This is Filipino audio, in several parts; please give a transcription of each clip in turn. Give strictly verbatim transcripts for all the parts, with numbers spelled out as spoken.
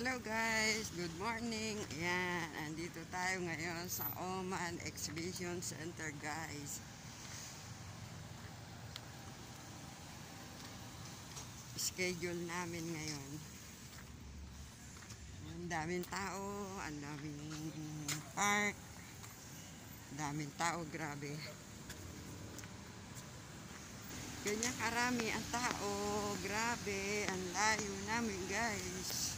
Hello guys, good morning. Ayan, andito tayo ngayon sa Oman Exhibition Center guys. Schedule namin ngayon. Ang daming tao, ang daming park, daming tao, grabe. Ganyan karami ang tao, grabe, ang layo namin guys.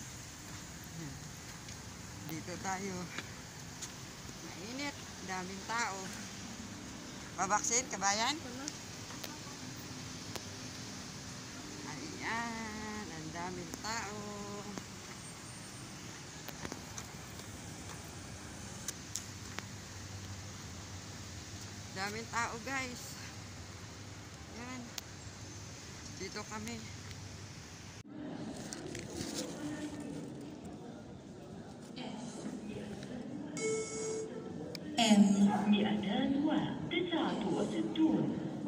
Dito tayo. Mainit, daming tao. Babaksin, kabayan? Ayan, ang daming tao. Daming tao guys. Ayan. Dito kami. M مئتان وتسعة وستون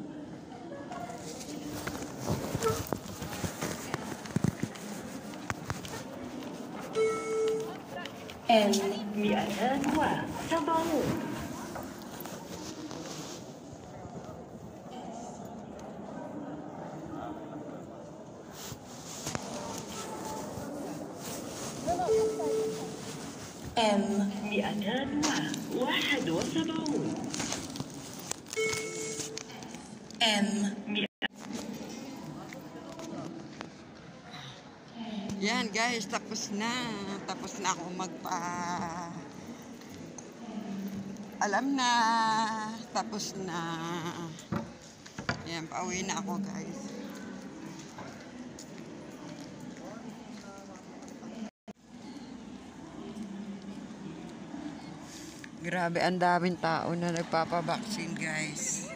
M مئتان وسبعون M مئتان وواحد وسبعون M Yan guys, tapos na. Tapos na ako magpa... Alam na. Tapos na. Yan, pauwi na ako guys. Grabe, ang daming tao na nagpapabaksin guys.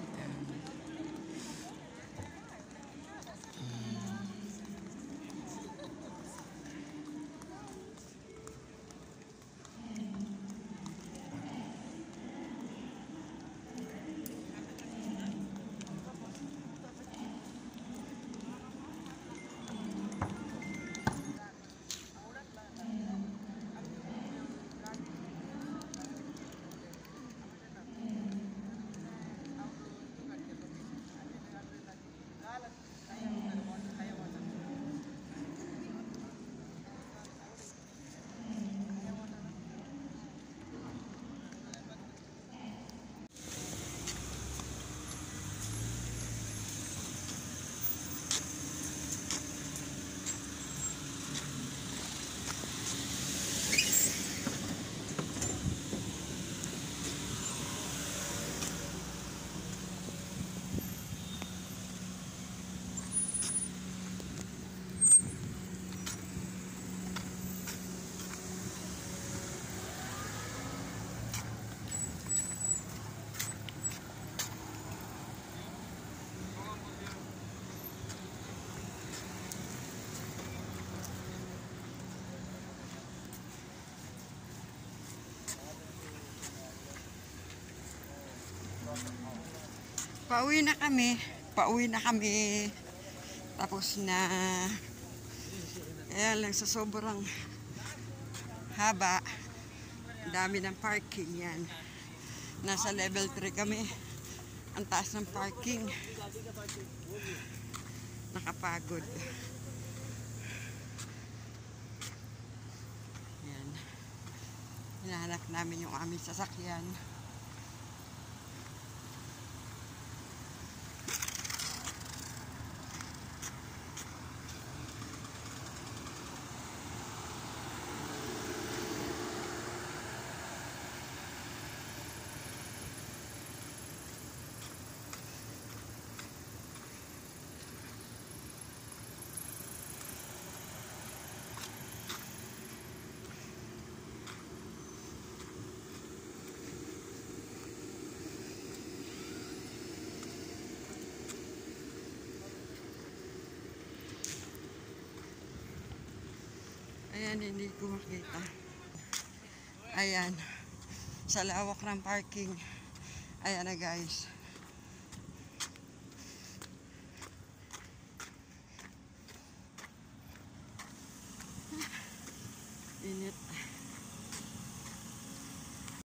Pauwi na kami. Pauwi na kami. Tapos na. Kaya lang sa sobrang haba. Dami ng parking yan. Nasa level three kami. Ang taas ng parking. Nakapagod. Yan. Hinahanap namin yung aming sasakyan. Ayan, hindi ko makita. Ayan. Sa lawak ng parking. Ayan na guys. Init.